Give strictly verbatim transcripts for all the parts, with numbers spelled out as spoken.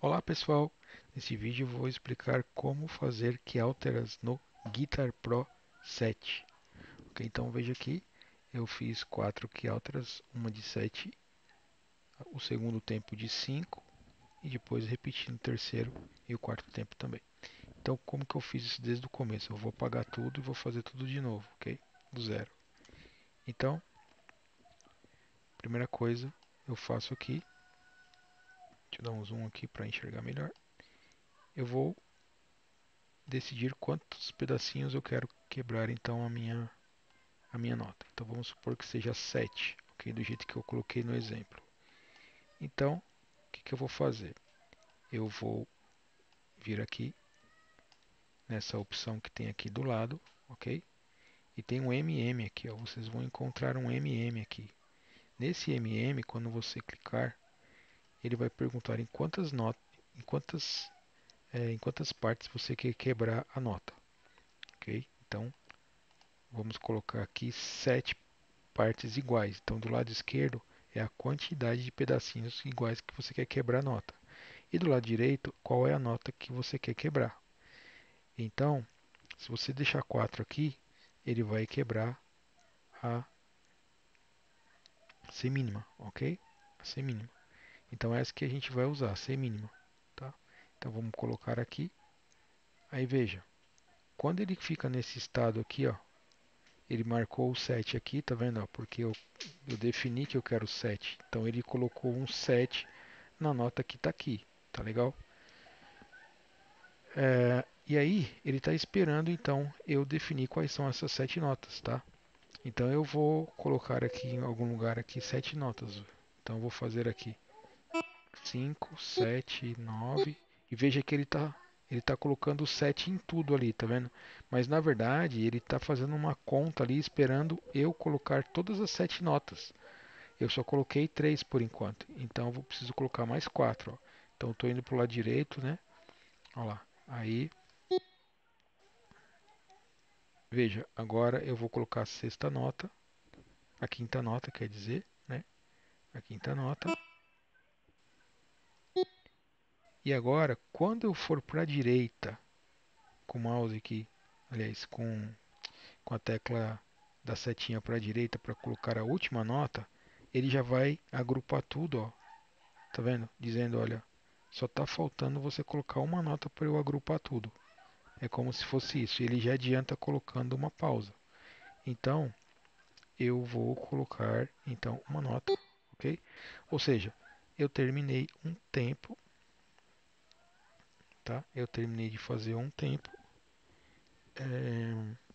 Olá pessoal, nesse vídeo eu vou explicar como fazer Keyalteras no Guitar Pro sete. Ok, então veja aqui, eu fiz quatro Keyalteras, uma de sete, o segundo tempo de cinco e depois repetindo o terceiro e o quarto tempo também. Então como que eu fiz isso desde o começo? Eu vou apagar tudo e vou fazer tudo de novo, ok? Do zero. Então, primeira coisa eu faço aqui, deixa eu dar um zoom aqui para enxergar melhor. Eu vou decidir quantos pedacinhos eu quero quebrar então a minha, a minha nota. Então vamos supor que seja sete, ok? Do jeito que eu coloquei no exemplo. Então, o que, que eu vou fazer? Eu vou vir aqui nessa opção que tem aqui do lado, ok? E tem um M M aqui, ó. Vocês vão encontrar um M M aqui. Nesse M M, quando você clicar, ele vai perguntar em quantas notas, em quantas, é, em quantas partes você quer quebrar a nota, ok? Então, vamos colocar aqui sete partes iguais. Então, do lado esquerdo é a quantidade de pedacinhos iguais que você quer quebrar a nota. E do lado direito, qual é a nota que você quer quebrar. Então, se você deixar quatro aqui, ele vai quebrar a C mínima, ok? A C mínima. Então, essa que a gente vai usar, a C mínima. Tá? Então, vamos colocar aqui. Aí, veja. Quando ele fica nesse estado aqui, ó, ele marcou o sete aqui, tá vendo? Ó, porque eu, eu defini que eu quero sete. Então, ele colocou um sete na nota que está aqui, tá legal? É, e aí ele está esperando então eu definir quais são essas sete notas, tá? Então eu vou colocar aqui em algum lugar aqui sete notas. Então eu vou fazer aqui cinco, sete, nove e veja que ele está ele tá colocando sete em tudo ali, tá vendo? Mas na verdade ele está fazendo uma conta ali esperando eu colocar todas as sete notas. Eu só coloquei três por enquanto, então eu vou preciso colocar mais quatro. Ó. Então estou indo para o lado direito, né? Olha lá. Aí, veja, agora eu vou colocar a sexta nota, a quinta nota, quer dizer, né? A quinta nota. E agora, quando eu for para a direita, com o mouse aqui, aliás, com, com a tecla da setinha para a direita para colocar a última nota, ele já vai agrupar tudo, ó. Tá vendo? Dizendo, olha, só está faltando você colocar uma nota para eu agrupar tudo. É como se fosse isso. Ele já adianta colocando uma pausa. Então, eu vou colocar então uma nota, ok? Ou seja, eu terminei um tempo, tá? Eu terminei de fazer um tempo é...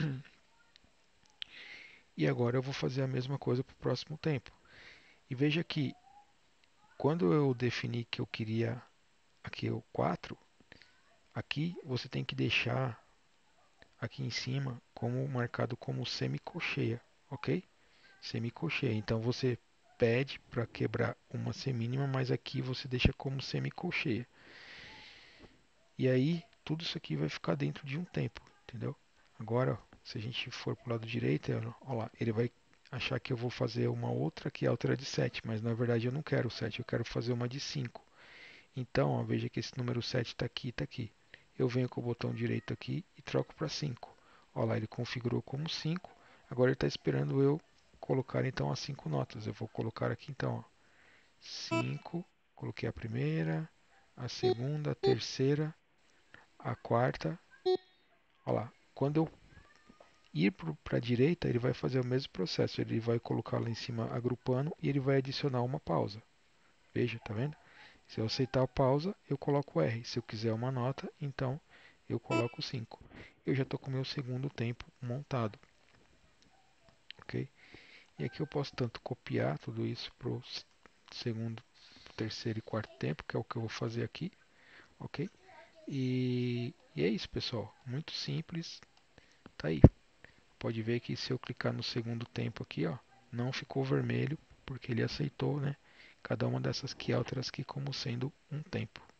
e agora eu vou fazer a mesma coisa para o próximo tempo. E veja que quando eu defini que eu queria aqui o quatro, aqui você tem que deixar aqui em cima como marcado como semicolcheia, ok? Semicolcheia. Então você pede para quebrar uma semínima, mas aqui você deixa como semicolcheia. E aí, tudo isso aqui vai ficar dentro de um tempo, entendeu? Agora, se a gente for para o lado direito, olha lá, ele vai achar que eu vou fazer uma outra que é altera de sete, mas na verdade eu não quero sete, eu quero fazer uma de cinco. Então, ó, veja que esse número sete está aqui, está aqui. Eu venho com o botão direito aqui e troco para cinco. Olha lá, ele configurou como cinco. Agora ele está esperando eu colocar então as cinco notas. Eu vou colocar aqui então cinco, coloquei a primeira, a segunda, a terceira, a quarta. Olha lá, quando eu ir para a direita, ele vai fazer o mesmo processo. Ele vai colocar lá em cima agrupando e ele vai adicionar uma pausa. Veja, tá vendo? Se eu aceitar a pausa, eu coloco R. Se eu quiser uma nota, então eu coloco cinco. Eu já estou com o meu segundo tempo montado. Ok? E aqui eu posso tanto copiar tudo isso para o segundo, terceiro e quarto tempo, que é o que eu vou fazer aqui. Ok? E, e é isso, pessoal. Muito simples. Tá aí. Pode ver que se eu clicar no segundo tempo aqui, ó, não ficou vermelho, porque ele aceitou, né? Cada uma dessas keyalteras aqui como sendo um tempo.